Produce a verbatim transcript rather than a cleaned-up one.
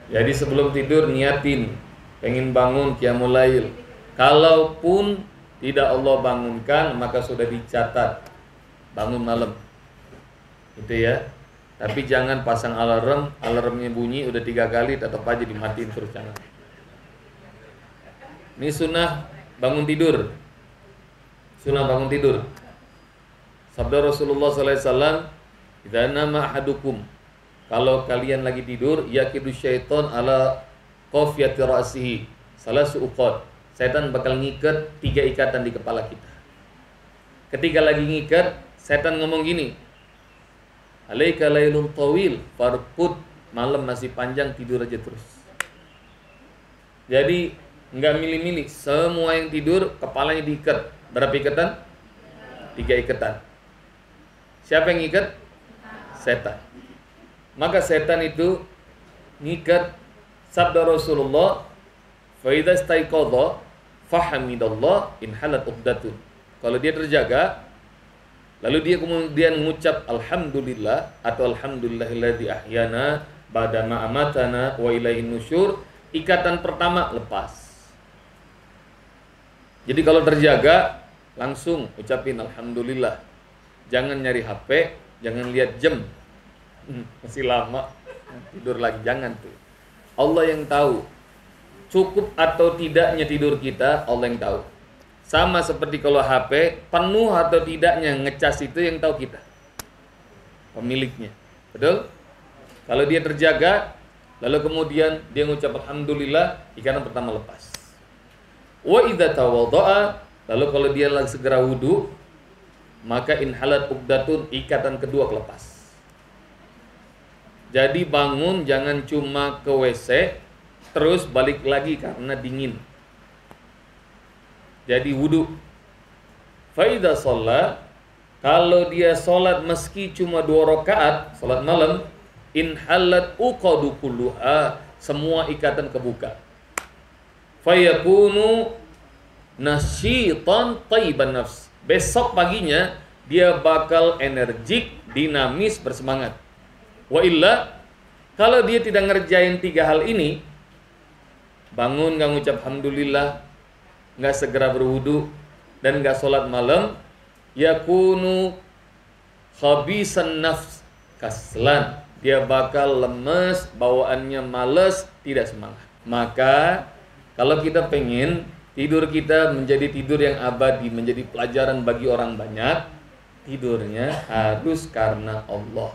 Jadi sebelum tidur niatin pengen bangun qiyamul lail. Kalaupun tidak Allah bangunkan, maka sudah dicatat bangun malam. Itu ya. Tapi jangan pasang alarm, alarmnya bunyi udah tiga kali tetap aja dimatiin terus, jangan. Ini sunnah bangun tidur. Sunnah bangun tidur. Sabda Rasulullah sallallahu alaihi wasallam, "Idza nama ahadukum," kalau kalian lagi tidur, yakidu syaiton ala qafiyati ra'sihi, salasu uqad. Setan bakal ngikat tiga ikatan di kepala kita. Ketika lagi ngikat, setan ngomong gini, "Alaika lailun tawil," farqud, malam masih panjang, tidur aja terus. Jadi enggak milih-milih, semua yang tidur kepalanya diikat. Berapa ikatan? Tiga ikatan. Siapa yang ngikat? Setan. Maka setan itu ngikat. Sabda Rasulullah, "Fa idza istaiqadha fahamidallah in halat uqdatun." Kalau dia terjaga, lalu dia kemudian mengucap alhamdulillah atau alhamdulillahilladzi ahyana ba'da ma amatana wa ilaihin nusyur, ikatan pertama lepas. Jadi kalau terjaga, langsung ucapin alhamdulillah. Jangan nyari H P, jangan lihat jam. Masih lama, tidur lagi, jangan tuh. Allah yang tahu cukup atau tidaknya tidur kita, Allah yang tahu. Sama seperti kalau H P penuh atau tidaknya ngecas, itu yang tahu kita, pemiliknya. Betul? Kalau dia terjaga, lalu kemudian dia mengucap alhamdulillah, ikatan pertama lepas. Wa idza tawaddaa, lalu kalau dia lagi segera wudu, maka inhalat uqdatun, ikatan kedua kelepas. Jadi bangun jangan cuma ke W C terus balik lagi karena dingin. Jadi wudu. Fa idza shalla, kalau dia sholat meski cuma dua rakaat, sholat malam, inhalat uqadu kulluha, semua ikatan kebuka. Fayakunu nasyitan thayyiban nafs. Besok paginya dia bakal energik, dinamis, bersemangat. Wa illa, kalau dia tidak ngerjain tiga hal ini, bangun nggak ngucap alhamdulillah, nggak segera berwudu, dan nggak sholat malam, yakunu khabisan nafs kaslan, dia bakal lemes, bawaannya males, tidak semangat. Maka kalau kita pengen tidur kita menjadi tidur yang abadi, menjadi pelajaran bagi orang banyak, tidurnya harus karena Allah.